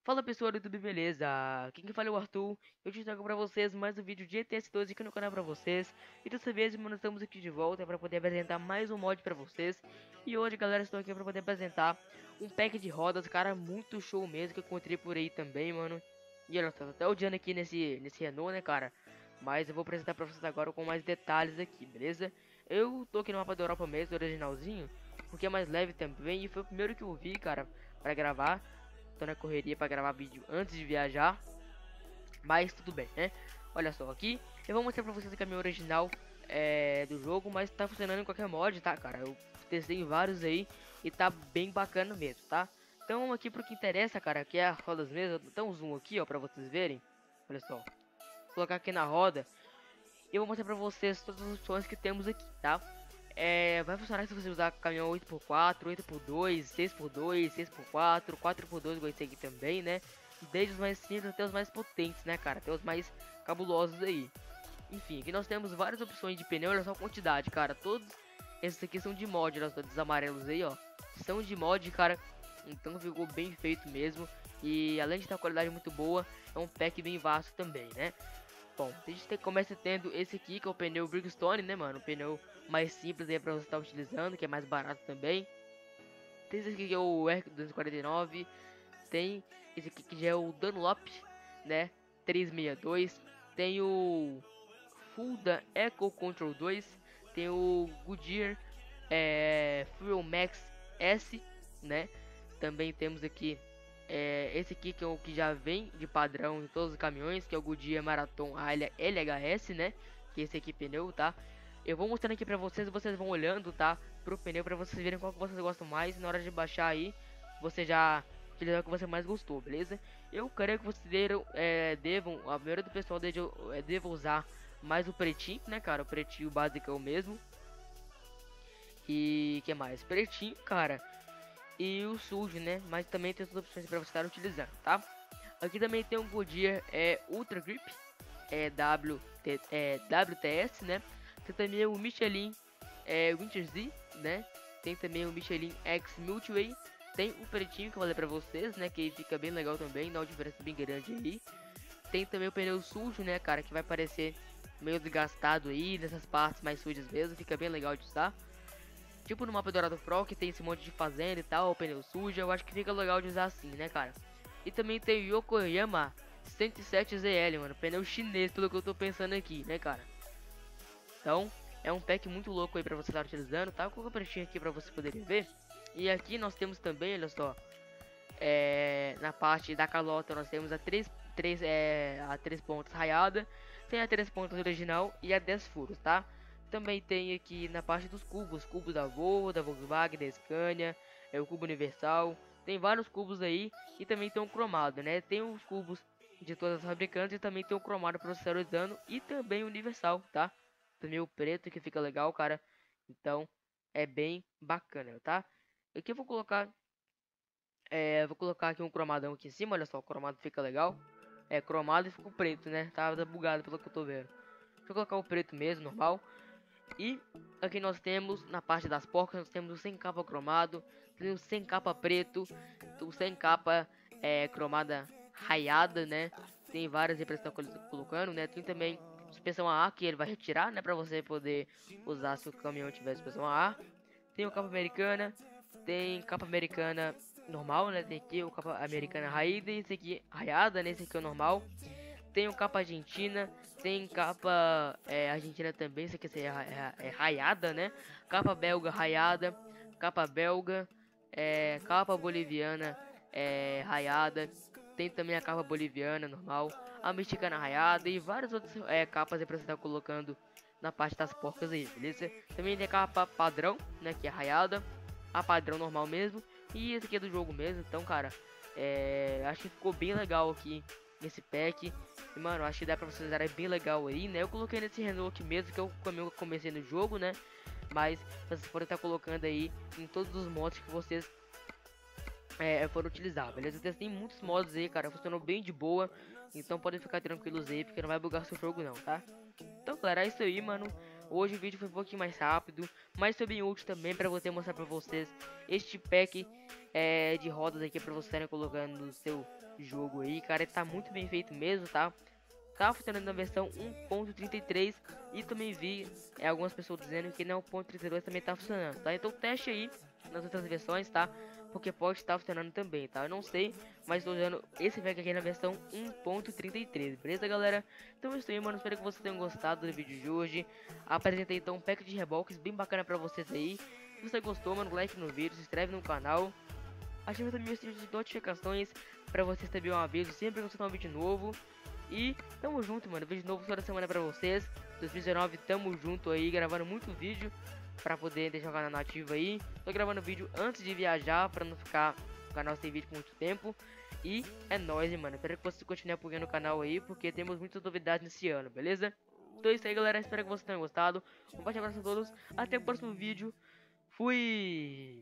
Fala pessoal do YouTube, beleza? Quem fala é o Arthur. Eu te trago pra vocês mais um vídeo de ETS12 aqui no canal pra vocês. E dessa vez, mano, estamos aqui de volta pra poder apresentar mais um mod pra vocês. E hoje, galera, estou aqui pra poder apresentar um pack de rodas, cara, muito show mesmo, que eu encontrei por aí também, mano. E olha só, tô até odiando aqui nesse Renault, né, cara? Mas eu vou apresentar pra vocês agora com mais detalhes aqui, beleza? Eu tô aqui no mapa da Europa mesmo, originalzinho, porque é mais leve também. E foi o primeiro que eu vi, cara, pra gravar. Tô na correria pra gravar vídeo antes de viajar, mas tudo bem, né? Olha só, aqui eu vou mostrar pra vocês o caminho original do jogo, mas tá funcionando em qualquer mod, tá, cara? Eu testei em vários aí e tá bem bacana mesmo, tá? Então aqui pro que interessa, cara, que é as rodas mesmo. Então um zoom aqui, ó, pra vocês verem. Olha só, vou colocar aqui na roda e eu vou mostrar pra vocês todas as opções que temos aqui, tá? Vai funcionar se você usar caminhão 8x4, 8x2, 6x2, 6x4, 4x2, igual esse aqui também, né? Desde os mais simples até os mais potentes, né, cara? Até os mais cabulosos aí. Enfim, aqui nós temos várias opções de pneu, olha só a quantidade, cara. Todos esses aqui são de mod, olha só, dos amarelos aí, ó. São de mod, cara. Então ficou bem feito mesmo. E além de ter uma qualidade muito boa, é um pack bem vasto também, né? Bom, a gente começa tendo esse aqui, que é o pneu Bridgestone, né, mano? O pneu mais simples aí pra você estar utilizando, que é mais barato também. Tem esse aqui que é o R249. Tem esse aqui que já é o Dunlop, né? 362. Tem o Fulda Eco Control 2. Tem o Goodyear Fuel Max S, né? Também temos aqui esse aqui que é o que já vem de padrão em todos os caminhões, que é o Goodyear Marathon Alha LHS, né? Que é esse aqui pneu, tá? Eu vou mostrando aqui pra vocês e vocês vão olhando, tá? Pro pneu pra vocês verem qual que vocês gostam mais. Na hora de baixar aí, você já utilizar o que você mais gostou, beleza? Eu creio que vocês devam, a maioria do pessoal deva usar mais o pretinho, né, cara? O pretinho básico mesmo. E que mais? Pretinho, cara. E o sujo, né? Mas também tem outras opções para você estar utilizando, tá? Aqui também tem um Goodyear Ultra Grip, WTS, né? Tem também o Michelin Winter Z, né? Tem também o Michelin X Multiway. Tem o pretinho que eu falei pra vocês, né? Que fica bem legal também, dá uma diferença bem grande aí. Tem também o pneu sujo, né, cara? Que vai parecer meio desgastado aí, nessas partes mais sujas mesmo. Fica bem legal de usar. Tipo no mapa Dourado Pro, que tem esse monte de fazenda e tal, pneu sujo. Eu acho que fica legal de usar assim, né, cara? E também tem o Yokoyama 107ZL, mano. Pneu chinês, pelo que eu tô pensando aqui, né, cara? Então, é um pack muito louco aí pra você estar utilizando, tá? Vou colocar a pretinho aqui pra vocês poderem ver. E aqui nós temos também, olha só, na parte da calota nós temos a 3 pontas raiada, tem a 3 pontas original e a 10 furos, tá? Também tem aqui na parte dos cubos da Volvo, da Volkswagen, da Scania, o cubo universal, tem vários cubos aí e também tem um cromado, né? Tem os cubos de todas as fabricantes e também tem o cromado para você estar usando e também o universal, tá? Também o preto que fica legal, cara. Então é bem bacana, tá? Aqui eu vou colocar aqui um cromadão aqui em cima, olha só, o cromado fica legal. É cromado e ficou preto, né? Tava bugado pelo que eu tô vendo. Deixa eu colocar o preto mesmo, normal. E aqui nós temos, na parte das porcas, nós temos o sem capa cromado, temos o sem capa preto, o sem capa cromada raiada, né? Tem várias impressões que eles estão colocando, né? Tem também suspensão AA que ele vai retirar, né? Pra você poder usar se o caminhão tiver suspensão AA. Tem o capa americana, tem capa americana normal, né? Tem aqui o capa americana raída, esse aqui raiada, né? Esse aqui é o normal. Tem o capa argentina, tem capa argentina também, isso aqui é raiada, né? Capa belga raiada, capa belga, capa boliviana raiada, tem também a capa boliviana normal, a mexicana raiada e várias outras capas aí pra você estar colocando na parte das porcas aí, beleza? Também tem a capa padrão, né, que é raiada, a padrão normal mesmo, e esse aqui é do jogo mesmo, então cara, acho que ficou bem legal aqui nesse pack. E, mano, acho que dá pra vocês usarem bem legal aí, né? Eu coloquei nesse Renault aqui mesmo, que eu comecei no jogo, né? Mas vocês podem estar colocando aí em todos os modos que vocês foram utilizar, beleza? Tem muitos modos aí, cara, funcionou bem de boa. Então podem ficar tranquilos aí, porque não vai bugar seu jogo não, tá? Então, galera, é isso aí, mano. Hoje o vídeo foi um pouquinho mais rápido, mas foi bem útil também para poder mostrar para vocês este pack de rodas aqui para vocês estarem colocando no seu jogo aí, cara. Tá muito bem feito mesmo, tá? Tá funcionando na versão 1.33 e também vi algumas pessoas dizendo que na 1.32 também tá funcionando, tá? Então teste aí nas outras versões, tá? Porque pode estar funcionando também, tá? Eu não sei, mas estou usando esse pack aqui na versão 1.33, beleza, galera? Então é isso aí, mano. Espero que vocês tenham gostado do vídeo de hoje. Apresentei então um pack de reboques bem bacana pra vocês aí. Se você gostou, mano, like no vídeo, se inscreve no canal. Ativa também o sininho de notificações pra você receber um aviso sempre que você um vídeo novo. E tamo junto, mano. Vídeo novo toda semana pra vocês. 2019 tamo junto aí, gravando muito vídeo pra poder deixar o canal nativo aí. Tô gravando vídeo antes de viajar pra não ficar o canal sem vídeo por muito tempo. E é nóis, mano. Espero que vocês continuem apoiando o canal aí, porque temos muitas novidades nesse ano, beleza? Então é isso aí, galera. Espero que vocês tenham gostado. Um forte abraço a todos. Até o próximo vídeo. Fui!